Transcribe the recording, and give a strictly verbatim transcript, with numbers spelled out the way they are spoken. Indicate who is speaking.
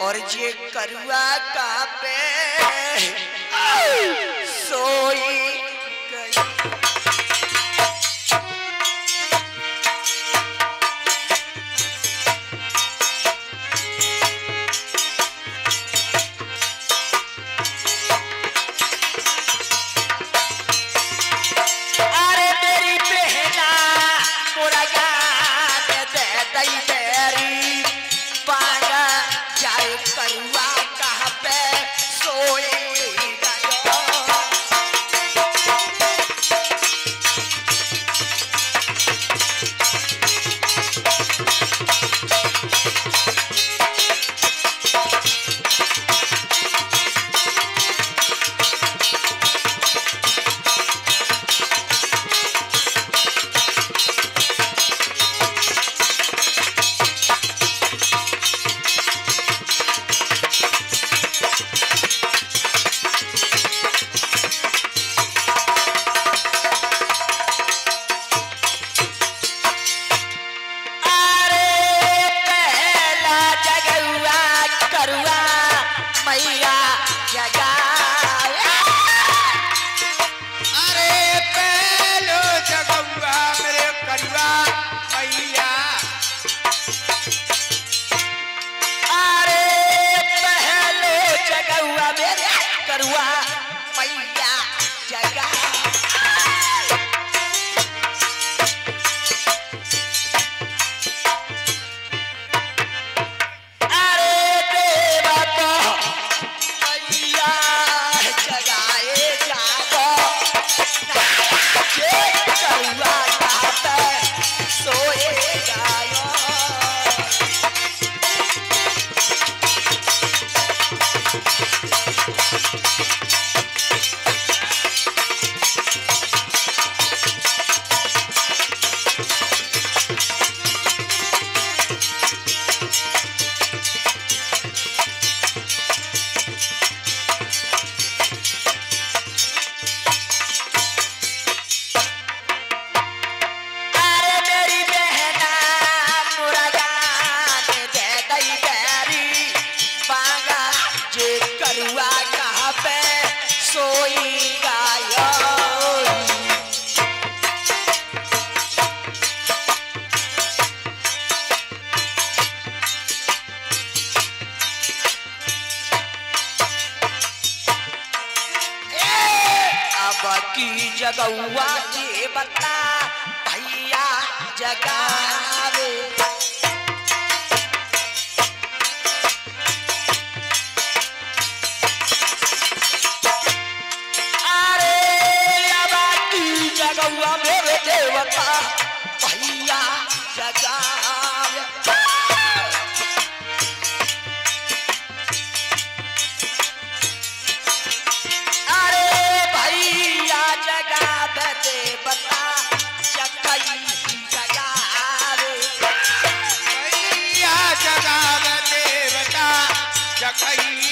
Speaker 1: और ये करुआ का पे सोई गई। अरे मेरी बहना मुर्गा दे दई तेरी बांगा जाए करुआ कहाँ पे सोए की जगौआ के बता भैया जगावे। अरे अबा की जगौआ मेरे देवता भैया जगावे। देवता जगई जगावे
Speaker 2: भैया जगावे देवता जगई